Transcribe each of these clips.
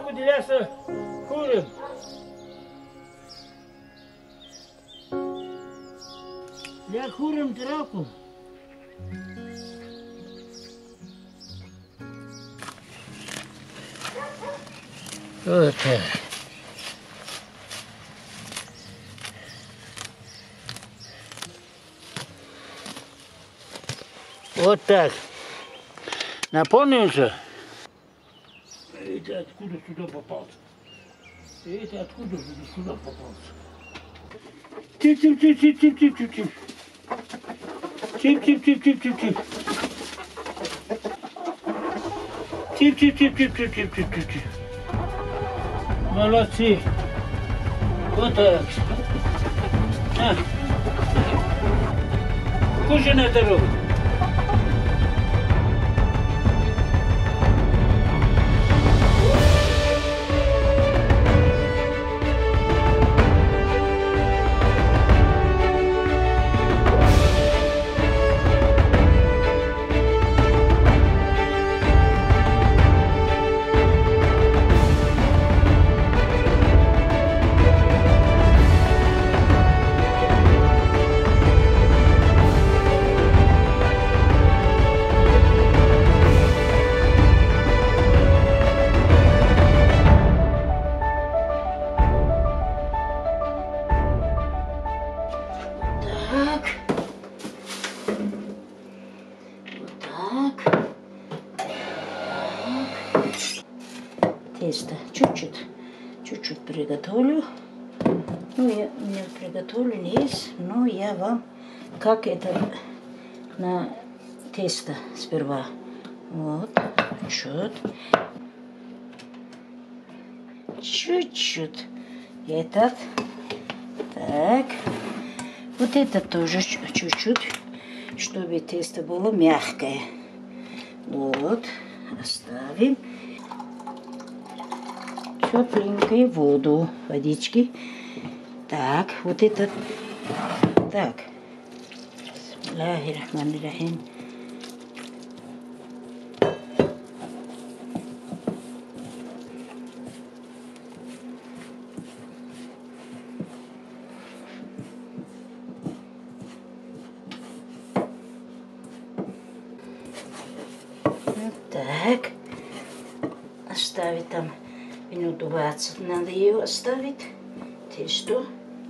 выделяться курим. Я курим травку. Вот так. Вот так. Наполнился. Это откуда сюда попался? Это откуда сюда попался? Тип-тип-тип-тип-тип-тип-тип. Тип-тип-тип-тип-тип-тип. Тип-тип-тип-тип-тип-тип-тип-тип. Молодцы. Вот так. На. Кушай на дорогу. Тесто чуть-чуть приготовлю. Ну, я не приготовлю есть, но я вам как это на тесто сперва. Вот, чуть-чуть. Этот, так. Вот это тоже чуть-чуть, чтобы тесто было мягкое. Вот, оставим. Тепленькую воду, водички. Так, вот это, так. Бисмиллахир-рахманир-рахим. Вот так. Оставить там минут 20. Надо ее оставить. Тесто.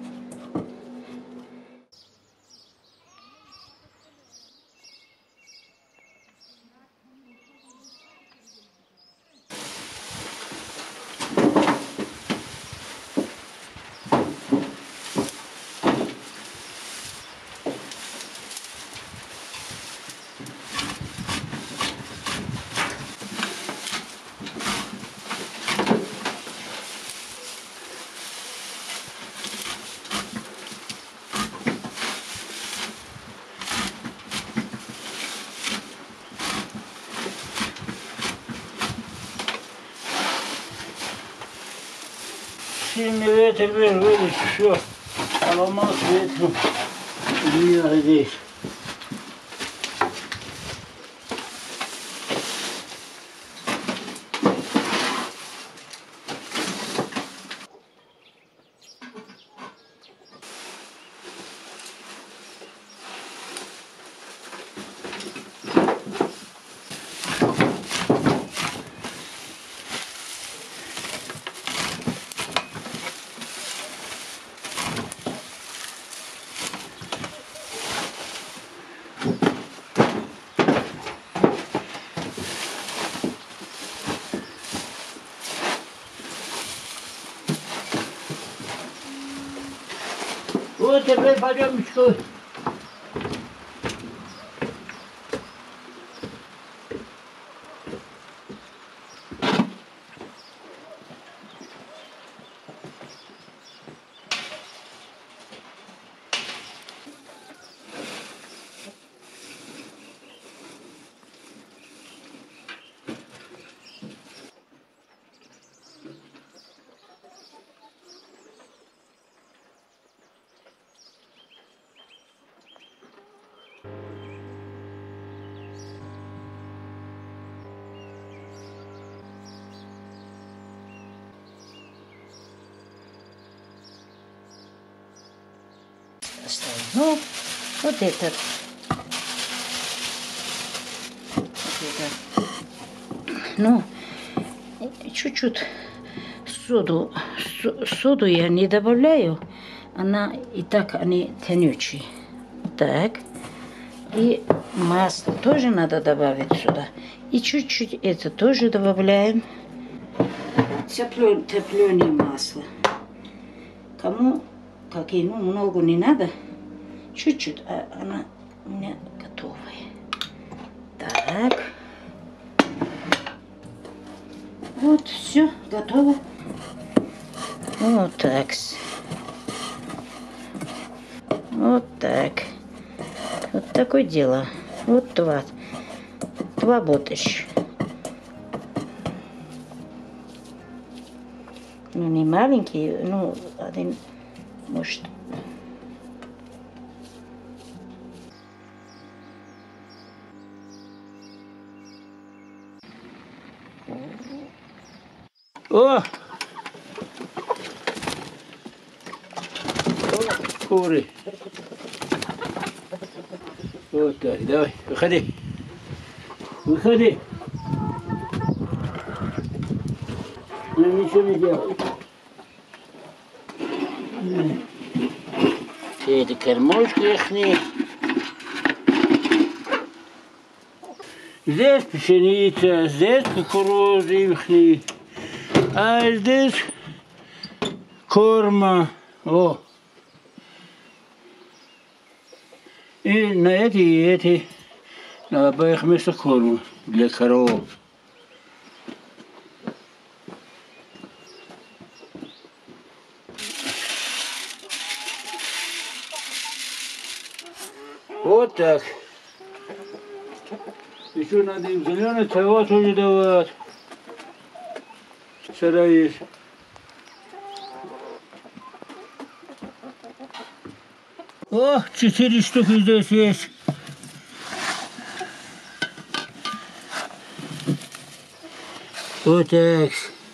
Сильный ветер, видишь, все, поломал ветром. Не здесь. Вот теперь пойдем что. поставим. Ну, вот этот. Ну, чуть-чуть соду я не добавляю. Она и так, они тянучие. Так. И масло тоже надо добавить сюда. И чуть-чуть это тоже добавляем. Топленое масло. Кому какие, ну, много не надо. Чуть-чуть, а она у меня готовая. Так. Вот, все, готово. Вот так. Вот так. Вот такое дело. Вот два ботыш. Ну, не маленький, ну, один, может. О! Куры. Вот так, давай, выходи. Выходи. Ну, ничего не делай. Это кормушки ихние. Здесь пшеница, здесь кукуруза ихние. А здесь корма. О. И на эти и эти. На обоих местах корма для коров. Вот так. Еще надо им зеленый траву тоже давать. Сыроежь. О, 4 штуки здесь есть. Вот так.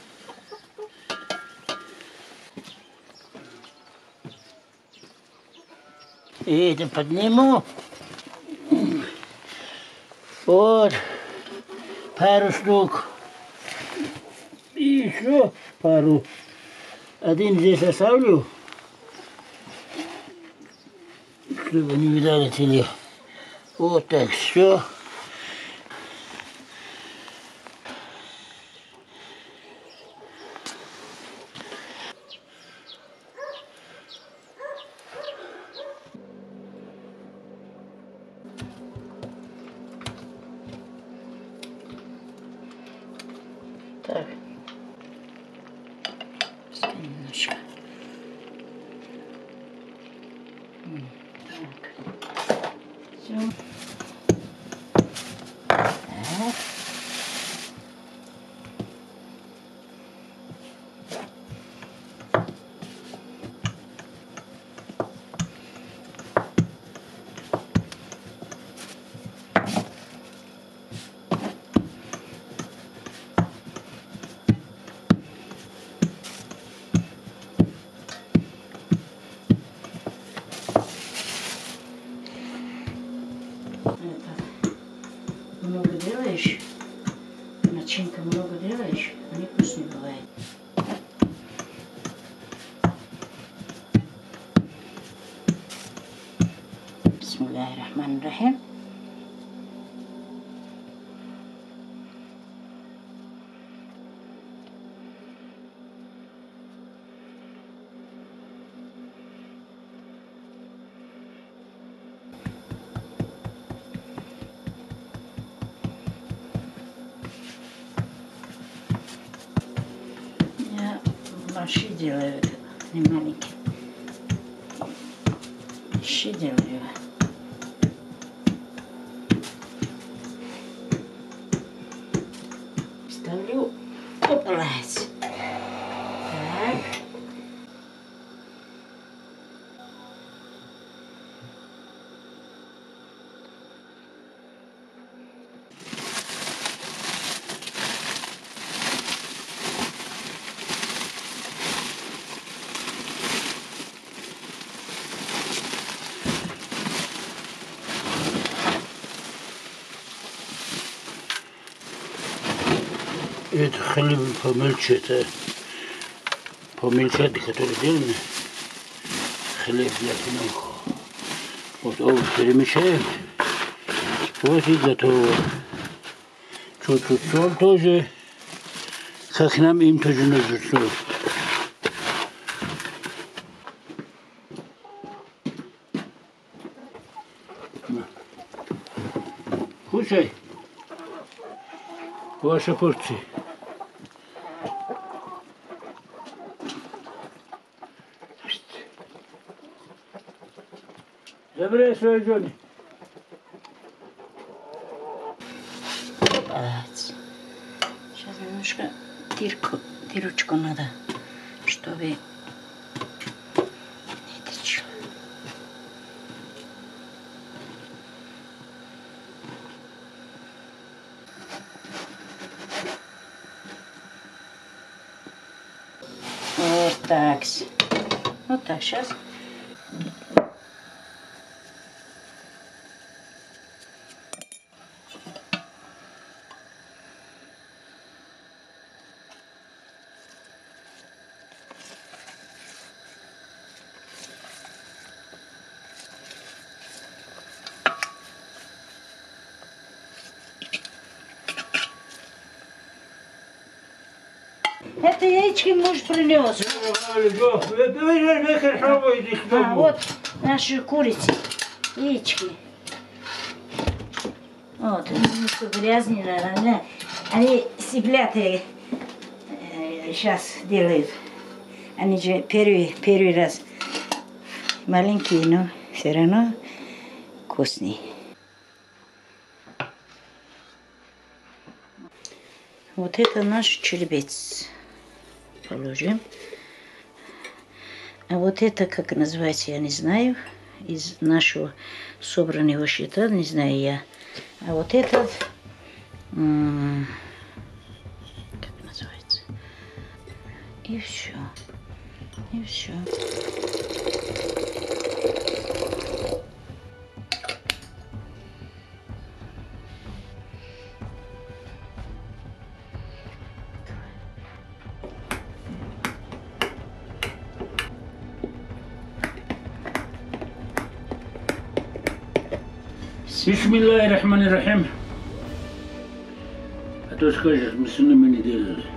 И это подниму. Вот. Пару штук. И еще пару. Один здесь оставлю. Чтобы не видали теле. Вот так, все. Так. Немножко. Так. Все. Так. Много делаешь, начинка много делаешь, они вкусные бывают. Бисмиллахир-рахманир-рахим. Я вообще делаю это, не маленький. Вообще делаю. Ставлю пополать. Так. Это хлеб помельче, это помельчать, который делали. Хлеб для кино. Вот овощи перемешаем. Вот и готово. Чуть-чуть соль тоже. Как нам им тоже нужно соль. Кушай. Ваша порция. Забирай свою Джонни. Сейчас немножко дырочку надо, чтобы не течет. Вот так. Вот так, сейчас. Это яички муж принес. А вот наши курицы, яички. Вот, грязные, наверное. Они цыплята сейчас делают. Они же первый раз маленькие, но все равно вкусные. Вот это наш черепец. Положим. А вот это, как называется, я не знаю. Из нашего собранного щита, не знаю я. А вот этот, как называется? И все. И все. Бисмиллахир-рахманир-рахим. А то скажешь, мы с ними не делали.